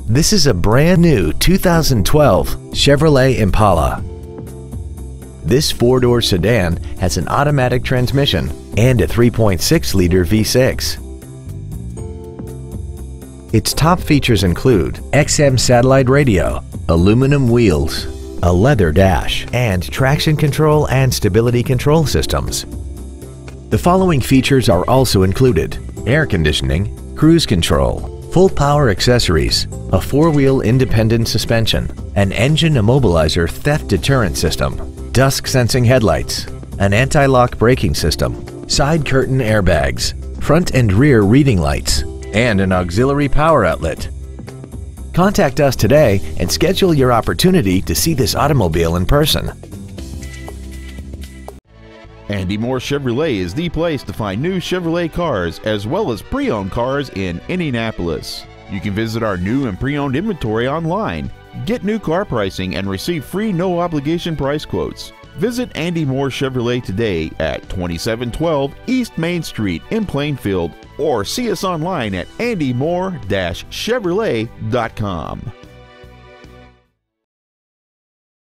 This is a brand new 2012 Chevrolet Impala. This four-door sedan has an automatic transmission and a 3.6-liter V6. Its top features include XM satellite radio, aluminum wheels, a leather dash, and traction control and stability control systems. The following features are also included: air conditioning, cruise control, full power accessories, a four-wheel independent suspension, an engine immobilizer theft deterrent system, dusk sensing headlights, an anti-lock braking system, side curtain airbags, front and rear reading lights, and an auxiliary power outlet. Contact us today and schedule your opportunity to see this automobile in person. Andy Moore Chevrolet is the place to find new Chevrolet cars as well as pre-owned cars in Indianapolis. You can visit our new and pre-owned inventory online, get new car pricing, and receive free no-obligation price quotes. Visit Andy Moore Chevrolet today at 2712 East Main Street in Plainfield, or see us online at andymore-chevrolet.com.